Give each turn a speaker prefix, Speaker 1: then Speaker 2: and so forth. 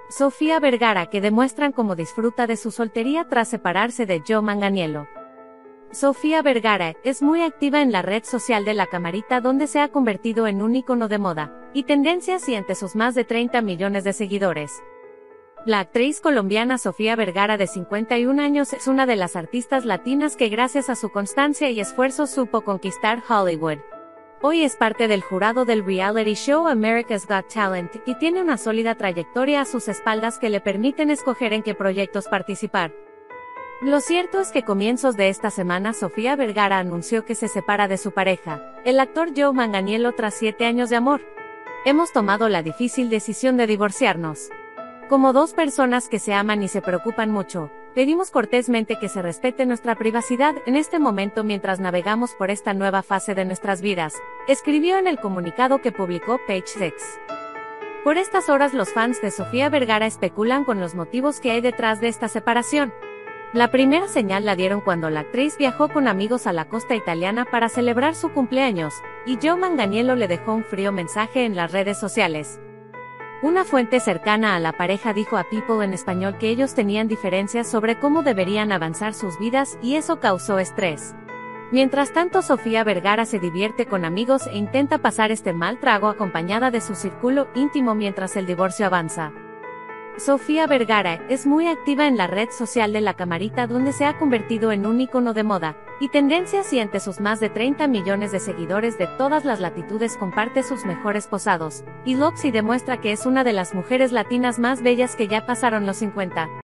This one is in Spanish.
Speaker 1: Sofía Vergara, que demuestran cómo disfruta de su soltería tras separarse de Joe Manganiello. Sofía Vergara es muy activa en la red social de La Camarita, donde se ha convertido en un ícono de moda y tendencias y ante sus más de 30 millones de seguidores. La actriz colombiana Sofía Vergara, de 51 años, es una de las artistas latinas que gracias a su constancia y esfuerzo supo conquistar Hollywood. Hoy es parte del jurado del reality show America's Got Talent y tiene una sólida trayectoria a sus espaldas que le permiten escoger en qué proyectos participar. Lo cierto es que a comienzos de esta semana Sofía Vergara anunció que se separa de su pareja, el actor Joe Manganiello, tras 7 años de amor. Hemos tomado la difícil decisión de divorciarnos. Como dos personas que se aman y se preocupan mucho, pedimos cortésmente que se respete nuestra privacidad en este momento mientras navegamos por esta nueva fase de nuestras vidas, escribió en el comunicado que publicó Page Six. Por estas horas los fans de Sofía Vergara especulan con los motivos que hay detrás de esta separación. La primera señal la dieron cuando la actriz viajó con amigos a la costa italiana para celebrar su cumpleaños, y Joe Manganiello le dejó un frío mensaje en las redes sociales. Una fuente cercana a la pareja dijo a People en español que ellos tenían diferencias sobre cómo deberían avanzar sus vidas y eso causó estrés. Mientras tanto, Sofía Vergara se divierte con amigos e intenta pasar este mal trago acompañada de su círculo íntimo mientras el divorcio avanza. Sofía Vergara es muy activa en la red social de La Camarita, donde se ha convertido en un ícono de moda y tendencias y ante sus más de 30 millones de seguidores de todas las latitudes comparte sus mejores posados y looks y demuestra que es una de las mujeres latinas más bellas que ya pasaron los 50.